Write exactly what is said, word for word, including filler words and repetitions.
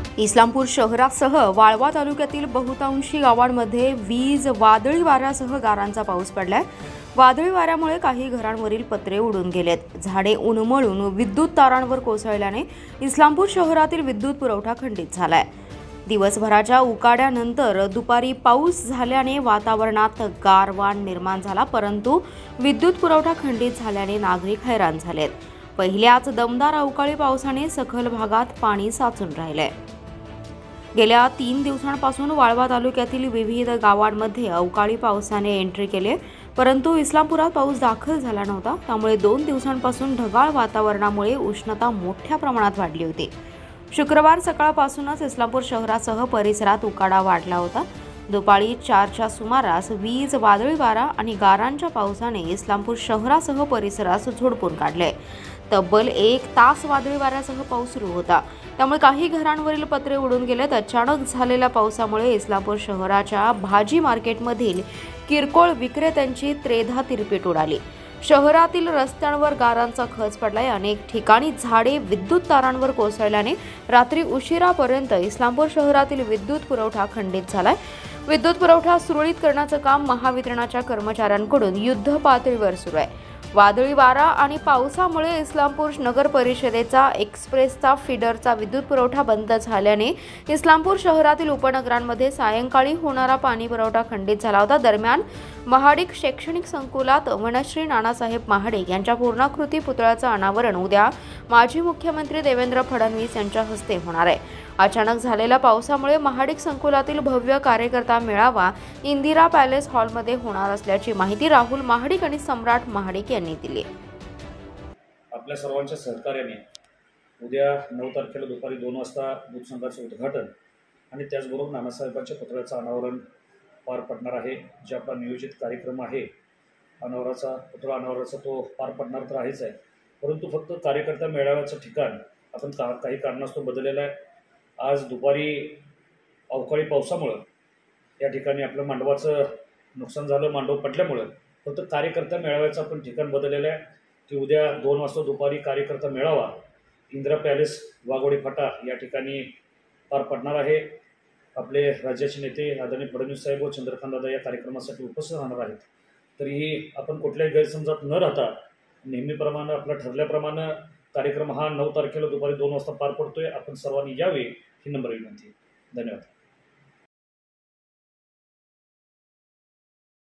इस्लामपूर शहरासह वाळवा तालुक्यातील बहुतांशी गावांमध्ये वीज वादळी वाऱ्यासह गारांचा पाऊस पडलाय। वादळी वाऱ्यामुळे काही घरांवरील पत्रे उडून गेलेत। झाडे उन्मळून विद्युत तारांवर कोसळल्याने इस्लामपूर शहरातील विद्युत पुरवठा खंडित झालाय। दिवसभराच्या उकाड्यानंतर दुपारी पाऊस झाल्याने वातावरणात गारवाण निर्माण झाला, परंतु विद्युत पुरवठा खंडित झाल्याने नागरिक हैराण झालेत। पहिल्याच दमदार अवकाळी पावसाने सखल भागात पाणी साचून राहिले। गेल्या तीन दिवसांपासून वाळवा तालुक्यातील विविध गावांमध्ये अवकाळी पावसाने एंट्री केली, परंतु इस्लामपुरात पाऊस दाखल झाला नव्हता। त्यामुळे दोन दिवसांपासून ढगाळ वातावरणामुळे उष्णता मोठ्या प्रमाणात वाढली होती। शुक्रवार सकाळपासूनच इस्लामपूर शहरासह परिसरात उकाडा वाढला होता। दुपारी चारच्या सुमारास वीज वादळी वारा आणि गारांच्या पावसाने इस्लामपूर शहरासह परिसरास झोडपून काढले। तब्बल एक तास वादळी वाऱ्यासह पाऊस सुरू होता, त्यामुळे काही घरांवरील पत्रे उडून गेलेत। अचानक झालेल्या पावसामुळे इस्लामपूर शहराच्या भाजी मार्केटमधील किरकोळ विक्रेत्यांची त्रेधा तिरपीट उडाली। शहरातील रस्त्यांवर गारांचा खच पडलाय। अनेक ठिकाणी झाडे विद्युत तारांवर कोसळल्याने रात्री उशिरापर्यंत इस्लामपूर शहरातील विद्युत पुरवठा खंडित झालाय। विद्युत पुरवठा सुरळीत करण्याचं काम महावितरणाच्या कर्मचाऱ्यांकडून युद्ध पातळीवर सुरू आहे। वादळी वारा आणि पावसामुळे इस्लामपूर नगर परिषदेचा एक्सप्रेसचा फीडरचा विद्युत पुरवठा बंद झाल्याने इस्लामपूर शहरातील उपनगरांमध्ये सायंकाळी होणारा पाणी पुरवठा खंडित झाला होता। दरम्यान महाडिक शैक्षणिक संकुलात वनश्री नानासाहेब महाडिक यांच्या पूर्णाकृती पुतळ्याचं अनावरण उद्या माजी मुख्यमंत्री देवेंद्र फडणवीस यांच्या हस्ते होणार आहे। अचानक झालेल्या पावसामुळे महाडिक संकुलातील भव्य कार्यकर्ता मेळावा इंदिरा पॅलेस हॉलमध्ये होणार असल्याची माहिती राहुल महाडिक आणि सम्राट महाडिक यांनी दिली। आपल्या सर्वांच्या सहकार्याने उद्या नऊ तारखेला दुपारी दोन वाजता दूध संघाचं उद्घाटन आणि त्याचबरोबर नानासाहेबांच्या पुतळ्याचं अनावरण पार पडणार आहे। जे आपला नियोजित कार्यक्रम आहे अनावराचा पुतळा अनावराचा तो पार पडणार तर आहेच आहे, परंतु फक्त कार्यकर्ता मेळाव्याचं ठिकाण आपण का काही कारणास्तव बदललेलं आहे। आज दुपारी अवकाळी पावसामुळं या ठिकाणी आपलं मांडवाचं नुकसान झालं, मांडव पडल्यामुळं फक्त कार्यकर्ता मेळाव्याचं आपण ठिकाण बदललेलं आहे। की उद्या दोन वाजता दुपारी कार्यकर्ता मेळावा इंदिरा पॅलेस वाघोडी फाटा या ठिकाणी पार पडणार आहे। आपले राज्याचे नेते आदरणीय फडणवीस साहेब व चंद्रकांत दादा या कार्यक्रमासाठी उपस्थित राहणार आहेत। तरीही आपण कुठल्याही गैरसमजात न राहता नेहमीप्रमाणे आपला ठरल्याप्रमाणे कार्यक्रम हा नऊ तारखेला दुपारी दोन वाजता पार पडतोय। आपण सर्वांनी यावे ही नम्र विनंती। धन्यवाद।